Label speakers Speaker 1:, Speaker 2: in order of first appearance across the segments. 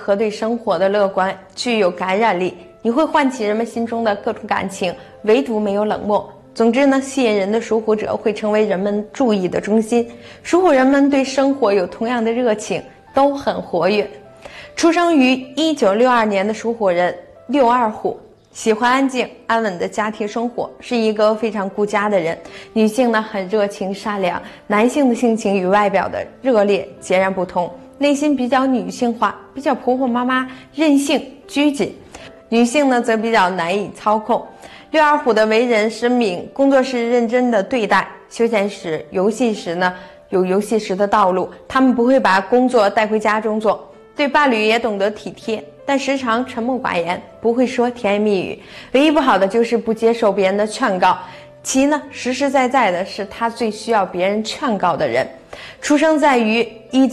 Speaker 1: 和对生活的乐观，具有感染力，你会唤起人们心中的各种感情，唯独没有冷漠。总之呢，吸引人的属虎者会成为人们注意的中心。属虎人们对生活有同样的热情，都很活跃。出生于1962年的属虎人62虎，喜欢安静安稳的家庭生活，是一个非常顾家的人。女性呢很热情善良，男性的性情与外表的热烈截然不同，内心比较女性化，比较婆婆妈妈，任性拘谨。女性呢则比较难以操控。62虎的为人深明，工作是认真的对待，休闲时游戏时呢有游戏时的道路，他们不会把工作带回家中做，对伴侣也懂得体贴，但时常沉默寡言，不会说甜言蜜语。唯一不好的就是不接受别人的劝告，其呢实实在在的是他最需要别人劝告的人。出生在于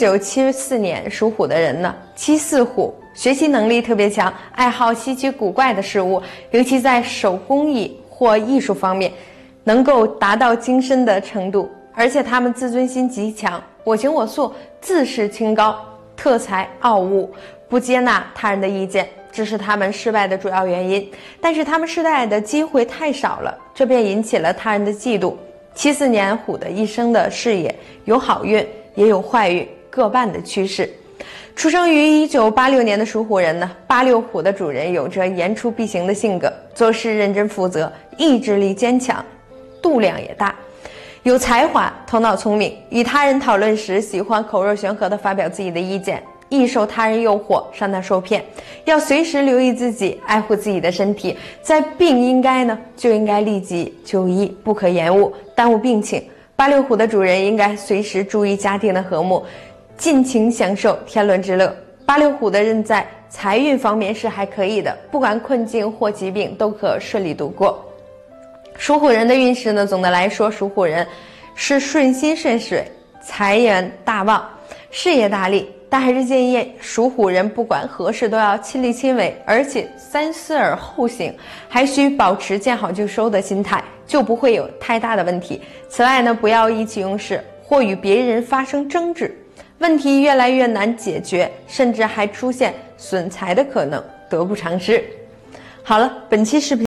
Speaker 1: 1974年属虎的人呢，74虎，学习能力特别强，爱好稀奇古怪的事物，尤其在手工艺或艺术方面能够达到精深的程度，而且他们自尊心极强，我行我素，自视清高，特才傲物，不接纳他人的意见，这是他们失败的主要原因。但是他们失败的机会太少了，这便引起了他人的嫉妒。74年虎的一生的事业有好运也有坏运，各半的趋势。出生于1986年的属虎人呢，86虎的主人有着言出必行的性格，做事认真负责，意志力坚强，度量也大，有才华，头脑聪明，与他人讨论时喜欢口若悬河地发表自己的意见，易受他人诱惑，上当受骗，要随时留意自己，爱护自己的身体，在病应该呢就应该立即就医，不可延误，耽误病情。86虎的主人应该随时注意家庭的和睦，尽情享受天伦之乐。86虎的人在财运方面是还可以的，不管困境或疾病都可顺利度过。属虎人的运势呢，总的来说，属虎人是顺心顺水，财源大旺，事业大利。但还是建议属虎人不管何事都要亲力亲为，而且三思而后行，还需保持见好就收的心态，就不会有太大的问题。此外呢，不要意气用事或与别人发生争执，问题越来越难解决，甚至还出现损财的可能，得不偿失。好了，本期视频